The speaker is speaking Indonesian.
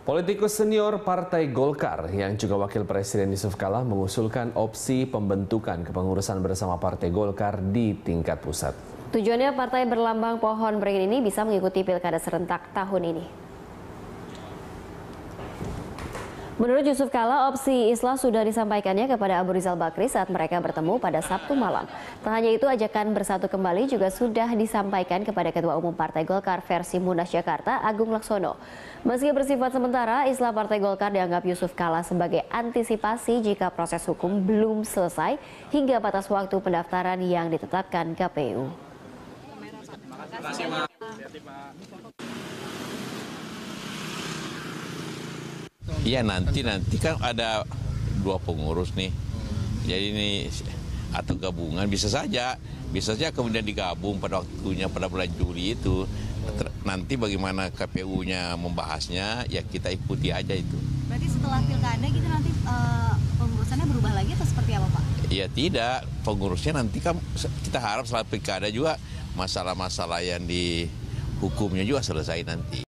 Politikus senior Partai Golkar yang juga Wakil Presiden Yusuf Kala mengusulkan opsi pembentukan kepengurusan bersama Partai Golkar di tingkat pusat. Tujuannya partai berlambang pohon beringin ini bisa mengikuti pilkada serentak tahun ini. Menurut Yusuf Kala, opsi Islah sudah disampaikannya kepada Abu Rizal Bakri saat mereka bertemu pada Sabtu malam. Tak hanya itu, ajakan bersatu kembali juga sudah disampaikan kepada Ketua Umum Partai Golkar versi Munas Jakarta, Agung Laksono. Meski bersifat sementara, Islah Partai Golkar dianggap Yusuf Kala sebagai antisipasi jika proses hukum belum selesai hingga batas waktu pendaftaran yang ditetapkan KPU. Iya nanti kan ada dua pengurus nih, jadi ini atau gabungan bisa saja kemudian digabung pada waktunya pada bulan Juli itu. Nanti bagaimana KPU-nya membahasnya ya kita ikuti aja itu. Berarti setelah pilkada gitu nanti pengurusannya berubah lagi atau seperti apa Pak? Ya tidak, pengurusnya nanti kan kita harap setelah pilkada juga masalah-masalah yang di hukumnya juga selesai nanti.